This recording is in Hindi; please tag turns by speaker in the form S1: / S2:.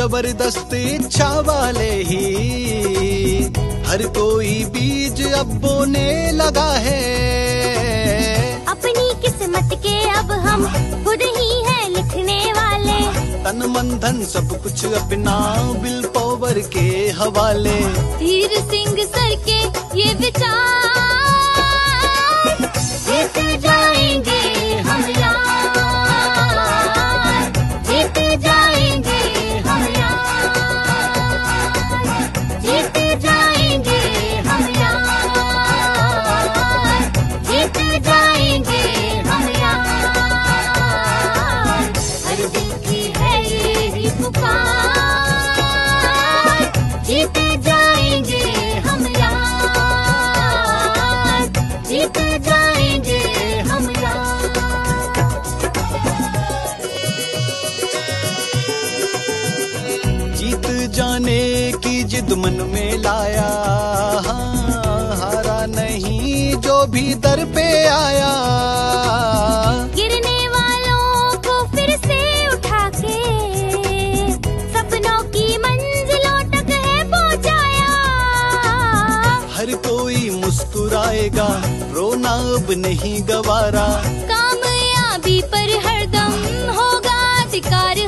S1: जबरदस्त इच्छा वाले ही हर कोई बीज अब बोने लगा है।
S2: अपनी किस्मत के अब हम खुद ही हैं लिखने वाले।
S1: तन मन धन सब कुछ अपना विल पावर के हवाले।
S2: धीर सिंह सर के ये विचार जीत जाएंगे हम यार, जीत जाएंगे हम यार, जीत जाएंगे हम यार, जीत जाएंगे हम यार। हर दिल की है यही पुकार, जीत जाएंगे हम यार, जीत जाएंगे हम यार।
S1: जीत जाने की जिद मन में लाया, हारा नहीं जो भी दर पे आया।
S2: गिरने वालों को फिर से उठा के सपनों की मंजिलों तक है पहुंचाया।
S1: हर कोई मुस्कुराएगा, रोना अब नहीं गवारा।
S2: कामयाबी पर हरदम होगा अधिकार